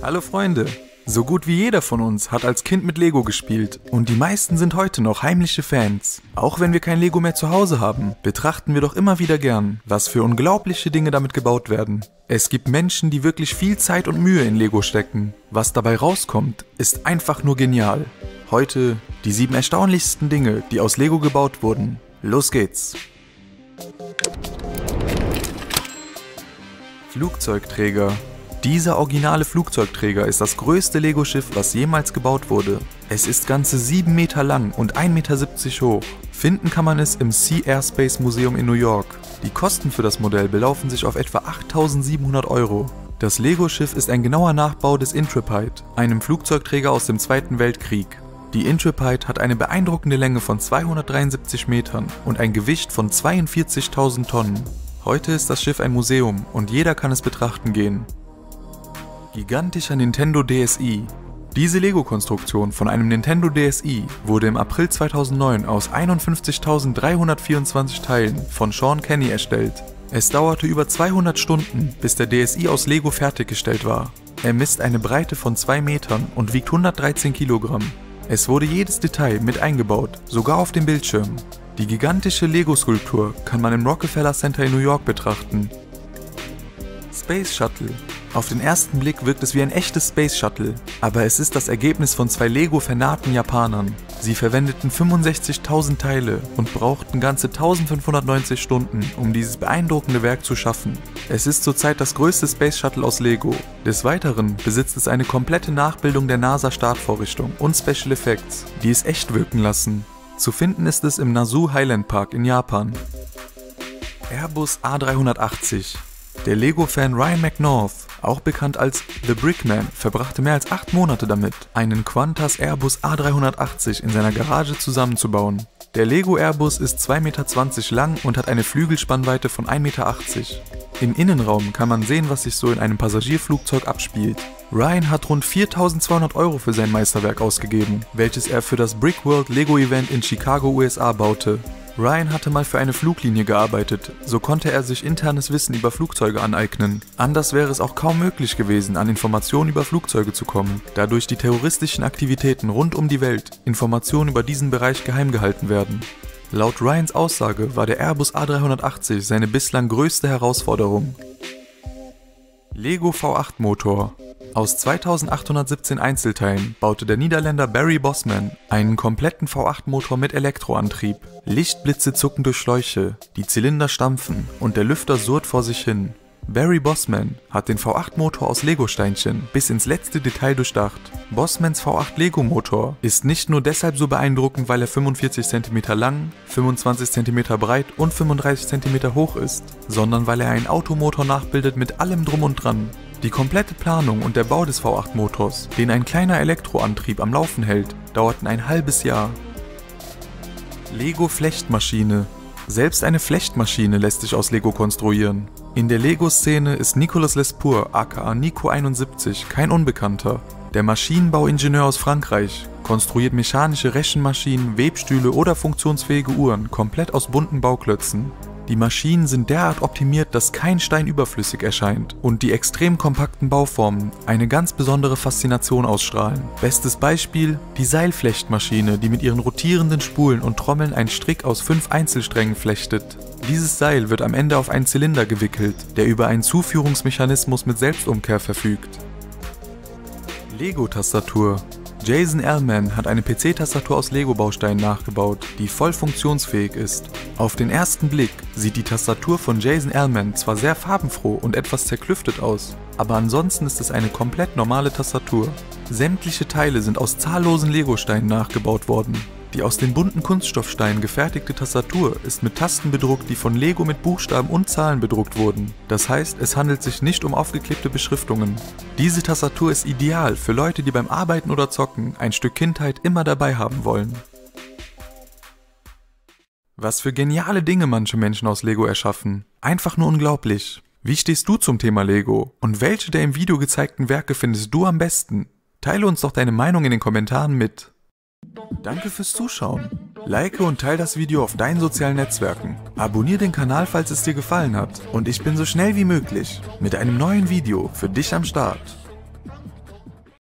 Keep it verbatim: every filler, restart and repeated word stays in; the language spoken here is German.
Hallo Freunde! So gut wie jeder von uns hat als Kind mit Lego gespielt und die meisten sind heute noch heimliche Fans. Auch wenn wir kein Lego mehr zu Hause haben, betrachten wir doch immer wieder gern, was für unglaubliche Dinge damit gebaut werden. Es gibt Menschen, die wirklich viel Zeit und Mühe in Lego stecken. Was dabei rauskommt, ist einfach nur genial. Heute die sieben erstaunlichsten Dinge, die aus Lego gebaut wurden. Los geht's! Flugzeugträger. Dieser originale Flugzeugträger ist das größte Lego-Schiff, was jemals gebaut wurde. Es ist ganze sieben Meter lang und ein Meter siebzig hoch. Finden kann man es im Sea Airspace Museum in New York. Die Kosten für das Modell belaufen sich auf etwa achttausendsiebenhundert Euro. Das Lego-Schiff ist ein genauer Nachbau des Intrepid, einem Flugzeugträger aus dem Zweiten Weltkrieg. Die Intrepid hat eine beeindruckende Länge von zweihundertdreiundsiebzig Metern und ein Gewicht von zweiundvierzigtausend Tonnen. Heute ist das Schiff ein Museum und jeder kann es betrachten gehen. Gigantischer Nintendo D S i. Diese Lego-Konstruktion von einem Nintendo D S i wurde im April zweitausendneun aus einundfünfzigtausenddreihundertvierundzwanzig Teilen von Sean Kenny erstellt. Es dauerte über zweihundert Stunden, bis der D S i aus Lego fertiggestellt war. Er misst eine Breite von zwei Metern und wiegt hundertdreizehn Kilogramm. Es wurde jedes Detail mit eingebaut, sogar auf dem Bildschirm. Die gigantische Lego-Skulptur kann man im Rockefeller Center in New York betrachten. Space Shuttle. Auf den ersten Blick wirkt es wie ein echtes Space Shuttle, aber es ist das Ergebnis von zwei Lego-Fanaten Japanern. Sie verwendeten fünfundsechzigtausend Teile und brauchten ganze eintausendfünfhundertneunzig Stunden, um dieses beeindruckende Werk zu schaffen. Es ist zurzeit das größte Space Shuttle aus Lego. Des Weiteren besitzt es eine komplette Nachbildung der NASA-Startvorrichtung und Special Effects, die es echt wirken lassen. Zu finden ist es im Nasu Highland Park in Japan. Airbus A dreihundertachtzig. Der Lego-Fan Ryan McNorth, auch bekannt als The Brickman, verbrachte mehr als acht Monate damit, einen Qantas Airbus A dreihundertachtzig in seiner Garage zusammenzubauen. Der Lego Airbus ist zwei Meter zwanzig lang und hat eine Flügelspannweite von ein Meter achtzig. Im Innenraum kann man sehen, was sich so in einem Passagierflugzeug abspielt. Ryan hat rund viertausendzweihundert Euro für sein Meisterwerk ausgegeben, welches er für das Brickworld Lego Event in Chicago, U S A baute. Ryan hatte mal für eine Fluglinie gearbeitet, so konnte er sich internes Wissen über Flugzeuge aneignen. Anders wäre es auch kaum möglich gewesen, an Informationen über Flugzeuge zu kommen, da durch die terroristischen Aktivitäten rund um die Welt Informationen über diesen Bereich geheim gehalten werden. Laut Ryans Aussage war der Airbus A dreihundertachtzig seine bislang größte Herausforderung. Lego V acht Motor. Aus zweitausendachthundertsiebzehn Einzelteilen baute der Niederländer Barry Bosman einen kompletten V acht Motor mit Elektroantrieb. Lichtblitze zucken durch Schläuche, die Zylinder stampfen und der Lüfter surrt vor sich hin. Barry Bosman hat den V acht Motor aus Lego-Steinchen bis ins letzte Detail durchdacht. Bosmans V acht Lego-Motor ist nicht nur deshalb so beeindruckend, weil er fünfundvierzig Zentimeter lang, fünfundzwanzig Zentimeter breit und fünfunddreißig Zentimeter hoch ist, sondern weil er einen Automotor nachbildet mit allem Drum und Dran. Die komplette Planung und der Bau des V acht Motors, den ein kleiner Elektroantrieb am Laufen hält, dauerten ein halbes Jahr. Lego Flechtmaschine. Selbst eine Flechtmaschine lässt sich aus Lego konstruieren. In der Lego-Szene ist Nicolas Lespour aka Nico einundsiebzig kein Unbekannter. Der Maschinenbauingenieur aus Frankreich konstruiert mechanische Rechenmaschinen, Webstühle oder funktionsfähige Uhren komplett aus bunten Bauklötzen. Die Maschinen sind derart optimiert, dass kein Stein überflüssig erscheint und die extrem kompakten Bauformen eine ganz besondere Faszination ausstrahlen. Bestes Beispiel: die Seilflechtmaschine, die mit ihren rotierenden Spulen und Trommeln einen Strick aus fünf Einzelsträngen flechtet. Dieses Seil wird am Ende auf einen Zylinder gewickelt, der über einen Zuführungsmechanismus mit Selbstumkehr verfügt. Lego-Tastatur. Jason Ellman hat eine P C-Tastatur aus Lego-Bausteinen nachgebaut, die voll funktionsfähig ist. Auf den ersten Blick sieht die Tastatur von Jason Ellman zwar sehr farbenfroh und etwas zerklüftet aus, aber ansonsten ist es eine komplett normale Tastatur. Sämtliche Teile sind aus zahllosen Lego-Steinen nachgebaut worden. Die aus den bunten Kunststoffsteinen gefertigte Tastatur ist mit Tasten bedruckt, die von Lego mit Buchstaben und Zahlen bedruckt wurden. Das heißt, es handelt sich nicht um aufgeklebte Beschriftungen. Diese Tastatur ist ideal für Leute, die beim Arbeiten oder Zocken ein Stück Kindheit immer dabei haben wollen. Was für geniale Dinge manche Menschen aus Lego erschaffen. Einfach nur unglaublich. Wie stehst du zum Thema Lego? Und welche der im Video gezeigten Werke findest du am besten? Teile uns doch deine Meinung in den Kommentaren mit. Danke fürs Zuschauen. Like und teile das Video auf deinen sozialen Netzwerken. Abonniere den Kanal, falls es dir gefallen hat. Und ich bin so schnell wie möglich mit einem neuen Video für dich am Start.